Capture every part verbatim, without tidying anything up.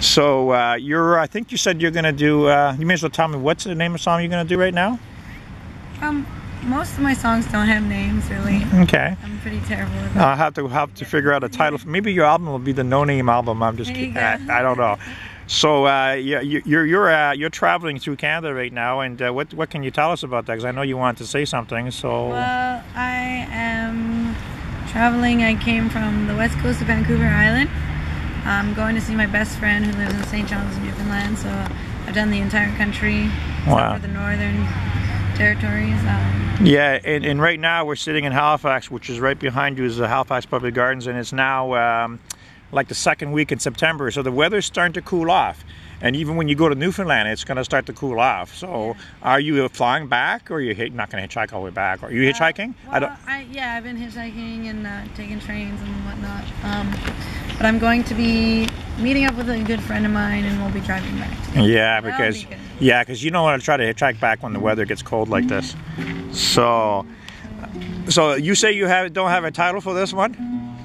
So uh, you're, I think you said you're going to do, uh, you may as well tell me what's the name of the song you're going to do right now? Um, most of my songs don't have names, really. Okay. I'm pretty terrible at that. I'll have to have to figure out a title. Maybe your album will be the No Name album. I'm just kidding. I, I don't know. So uh, you, you're you're uh, you're traveling through Canada right now, and uh, what what can you tell us about that? Because I know you wanted to say something. So. Well, I am traveling. I came from the west coast of Vancouver Island. I'm going to see my best friend who lives in Saint John's, Newfoundland. So I've done the entire country, wow. except for the northern territories. Um, yeah, and, and right now we're sitting in Halifax, which is right behind you is the Halifax Public Gardens, and it's now um, like the second week in September, so the weather's starting to cool off. And even when you go to Newfoundland, it's going to start to cool off. So yeah. Are you flying back, or are you not going to hitchhike all the way back? Are you hitchhiking? Uh, well, I don't... I, yeah, I've been hitchhiking and uh, taking trains and whatnot. Um, but I'm going to be meeting up with a good friend of mine, and we'll be driving back together. Yeah, That'll because be yeah, because you don't want to try to hitchhike back when the weather gets cold like this. So, so you say you have don't have a title for this one?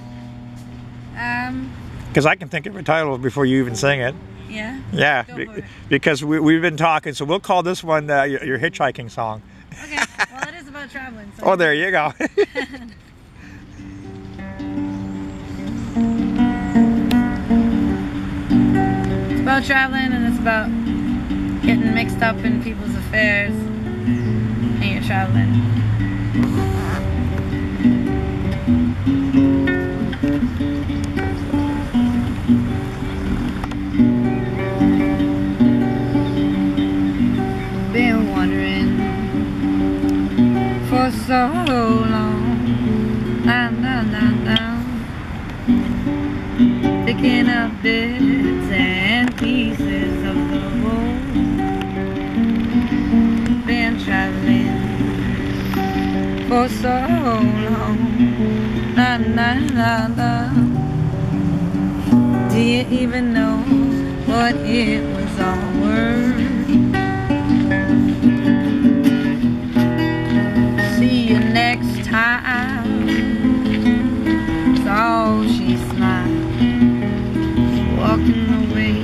Um. Because I can think of a title before you even sing it. Yeah? Yeah, Go be, for it. because we, we've been talking, so we'll call this one uh, your, your hitchhiking song. Okay, well it is about traveling. So oh, there you go. It's about traveling, and it's about getting mixed up in people's affairs, and you're traveling. Been wondering for so long, na na na na, picking up bits and pieces of the whole. Been traveling for so long, na na na na. Do you even know what it was all worth? See you next time. So she smiled, walking away.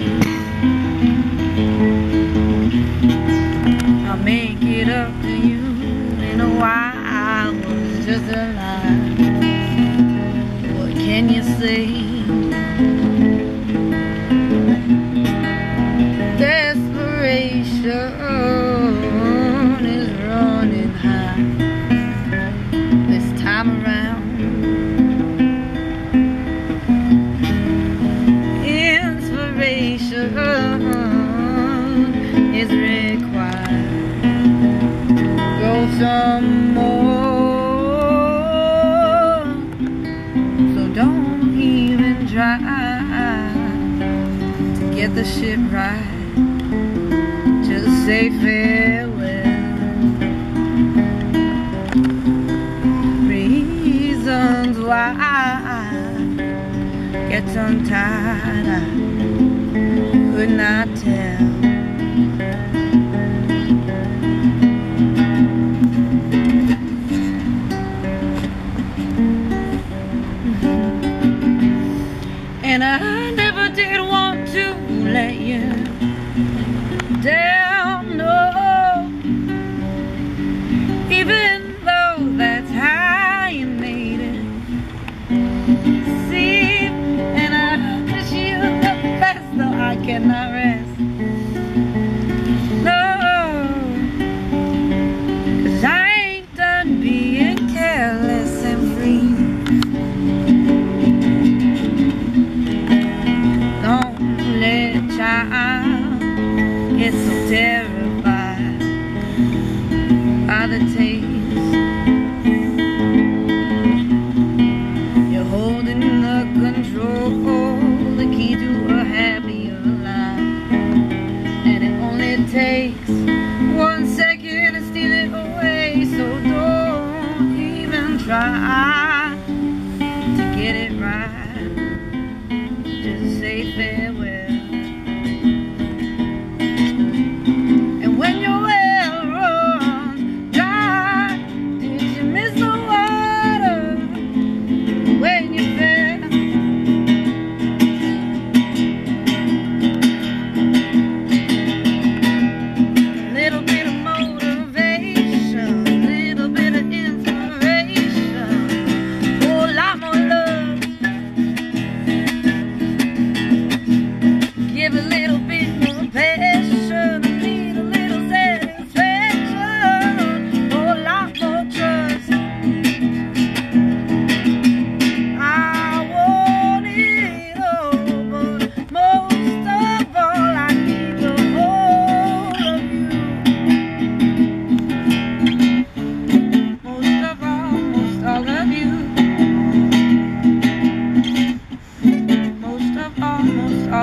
I'll make it up to you in a while. I was just a lie. What can you say? Desperation is running high this time around. Inspiration is required. Go some more, so don't even try to get the shit right. Just say farewell. Reasons why I get tongue-tied, I could not tell. And I never did want to let you down, no, even though that's how you made it seem. And I wish you the best, though I cannot rest. No, 'cause I ain't done being careless and free. Don't let child get so terrified by the taste. You're holding the control, the key to a happier life, and it only takes one second to steal it away. So don't even try to get it right. Just say farewell.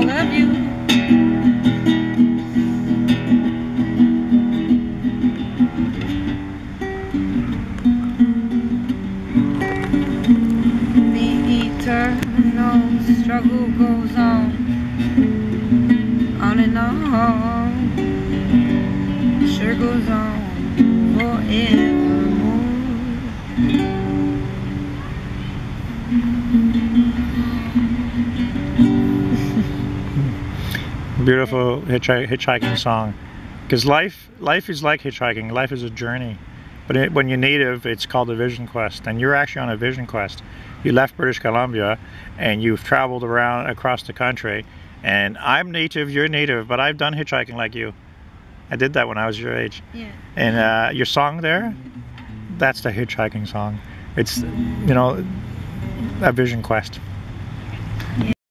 all of you. The eternal struggle goes on, on and on. Sure goes on forevermore. Beautiful hitchhi hitchhiking song, because life life is like hitchhiking. Life is a journey, but it, when you're native, it's called a vision quest, and you're actually on a vision quest. You left British Columbia and you've traveled around across the country, and I'm native, you're native, but I've done hitchhiking like you. I did that when I was your age. Yeah. And uh, your song there, that's the hitchhiking song. It's, you know, a vision quest.